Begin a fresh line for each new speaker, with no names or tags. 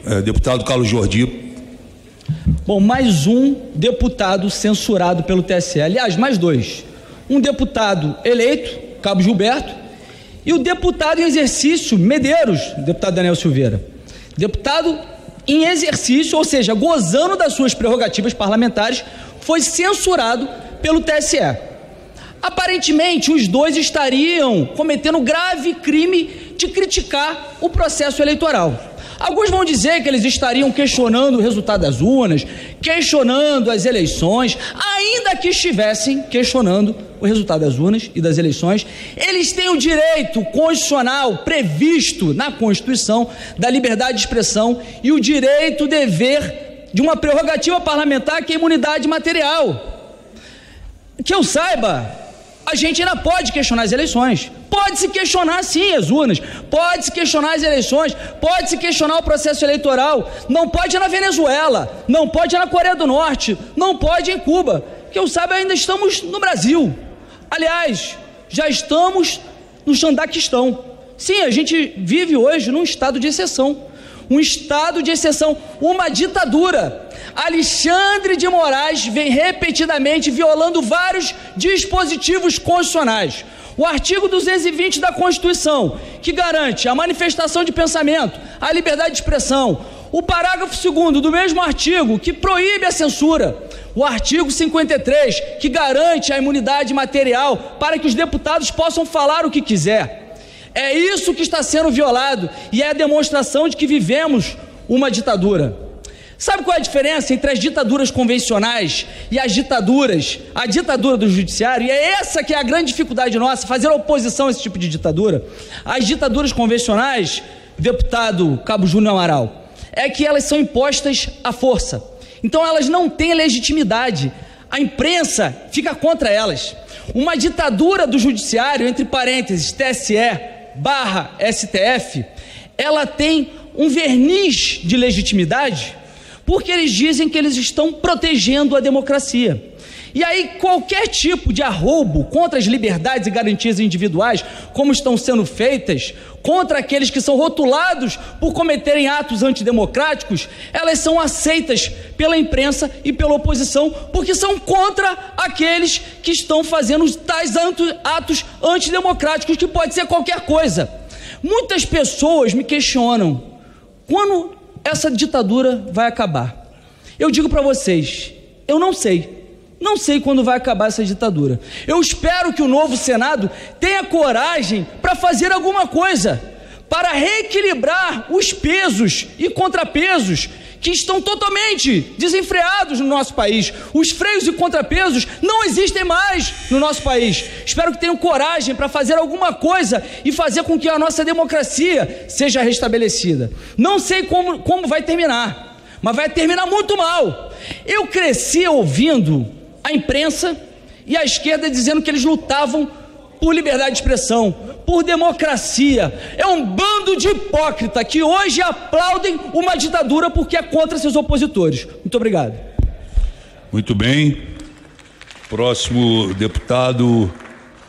Deputado Carlos Jordi.
Bom, mais um deputado censurado pelo TSE. Aliás, mais dois. Um deputado eleito, Cabo Gilberto, e o deputado em exercício, Medeiros, deputado Daniel Silveira. Deputado em exercício, ou seja, gozando das suas prerrogativas parlamentares, foi censurado pelo TSE. Aparentemente, os dois estariam cometendo grave crime de criticar o processo eleitoral. Alguns vão dizer que eles estariam questionando o resultado das urnas, questionando as eleições. Ainda que estivessem questionando o resultado das urnas e das eleições, eles têm o direito constitucional previsto na Constituição da liberdade de expressão e o direito, dever de uma prerrogativa parlamentar que é a imunidade material. Que eu saiba, a gente ainda pode questionar as eleições, pode se questionar sim as urnas, pode se questionar as eleições, pode se questionar o processo eleitoral, não pode na Venezuela, não pode na Coreia do Norte, não pode em Cuba, que eu saiba ainda estamos no Brasil, aliás, já estamos no Xandaquistão. Sim, a gente vive hoje num estado de exceção, um estado de exceção, uma ditadura. Alexandre de Moraes vem repetidamente violando vários dispositivos constitucionais. O artigo 220 da Constituição, que garante a manifestação de pensamento, a liberdade de expressão. O parágrafo 2º do mesmo artigo, que proíbe a censura. O artigo 53, que garante a imunidade material para que os deputados possam falar o que quiser. É isso que está sendo violado e é a demonstração de que vivemos uma ditadura. Sabe qual é a diferença entre as ditaduras convencionais e as ditaduras, a ditadura do judiciário? E é essa que é a grande dificuldade nossa, fazer oposição a esse tipo de ditadura. As ditaduras convencionais, deputado Cabo Júnior Amaral, é que elas são impostas à força. Então elas não têm legitimidade. A imprensa fica contra elas. Uma ditadura do judiciário, entre parênteses, TSE/STF, ela tem um verniz de legitimidade porque eles dizem que eles estão protegendo a democracia. E aí qualquer tipo de arroubo contra as liberdades e garantias individuais, como estão sendo feitas, contra aqueles que são rotulados por cometerem atos antidemocráticos, elas são aceitas pela imprensa e pela oposição, porque são contra aqueles que estão fazendo tais atos antidemocráticos, que pode ser qualquer coisa. Muitas pessoas me questionam, quando essa ditadura vai acabar? Eu digo para vocês, eu não sei. Não sei quando vai acabar essa ditadura. Eu espero que o novo Senado tenha coragem para fazer alguma coisa, para reequilibrar os pesos e contrapesos que estão totalmente desenfreados no nosso país. Os freios e contrapesos não existem mais no nosso país. Espero que tenham coragem para fazer alguma coisa e fazer com que a nossa democracia seja restabelecida. Não sei como vai terminar, mas vai terminar muito mal. Eu cresci ouvindo a imprensa e a esquerda dizendo que eles lutavam por liberdade de expressão, por democracia. É um bando de hipócrita que hoje aplaudem uma ditadura porque é contra seus opositores. Muito obrigado.
Muito bem. Próximo deputado